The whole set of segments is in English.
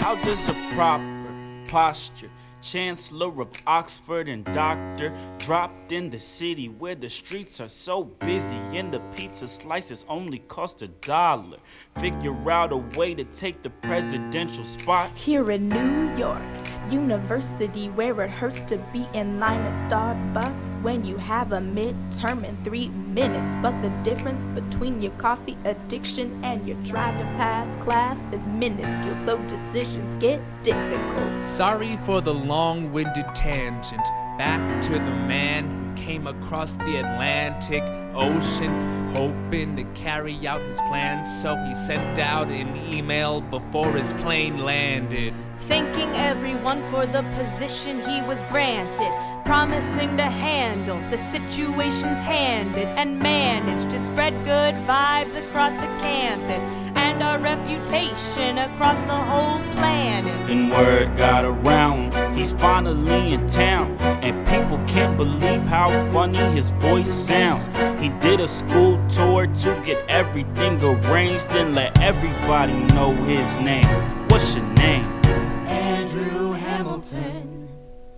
How does a proper posture Chancellor of Oxford and doctor dropped in the city where the streets are so busy and the pizza slices only cost $1? Figure out a way to take the presidential spot here in New York University, where it hurts to be in line at Starbucks when you have a midterm in 3 minutes. But the difference between your coffee addiction and your drive to pass class is minuscule, so decisions get difficult. Sorry for the long-winded tangent. Back to the man who came across the Atlantic Ocean, hoping to carry out his plans, so he sent out an email before his plane landed. Thanking everyone for the position he was granted, promising to handle the situations handed and manage to spread good vibes across the campus and our reputation across the whole planet. Then word got around, he's finally in town, and people can't believe how funny his voice sounds. He did a school tour to get everything arranged and let everybody know his name. What's your name? Andrew Hamilton.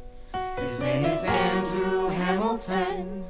His name is Andrew Hamilton.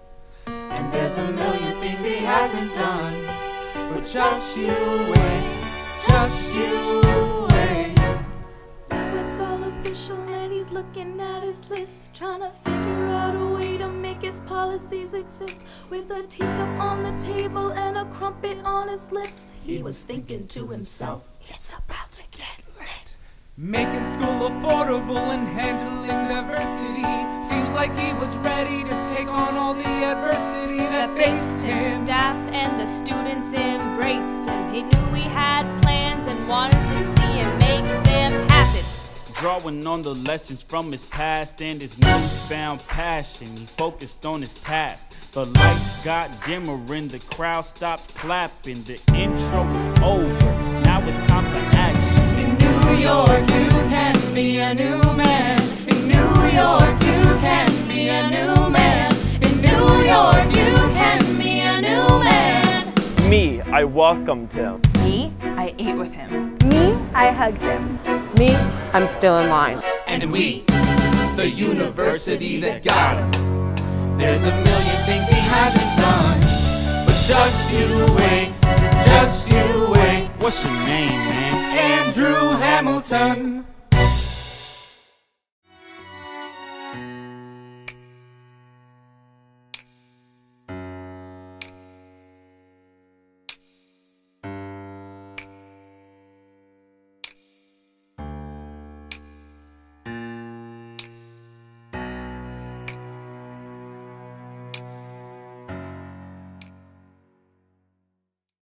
And there's a million things he hasn't done, but just you wait, just you wait. Now it's all official and he's looking at his list, trying to figure out a way to make his policies exist. With a teacup on the table and a crumpet on his lips, he was thinking to himself, it's about to get lit. Making school affordable and handling diversity. Seems like he was ready to take on all the adversity that faced him. Staff and the students embraced him. He knew he had plans and wanted to see him make them happen. Drawing on the lessons from his past and his newfound passion, he focused on his task. The lights got dimmer and the crowd stopped clapping. The intro was over, now it's time for action. In New York, you can be a new man. In New York, you can be a new man. In New York, you can be a new man. Me, I welcomed him. Me, I ate with him. Me, I hugged him. Me, I'm still in line. And we, the university that got him. There's a million things he hasn't done, but just you wait, just you wait. What's your name, man? Andrew Hamilton.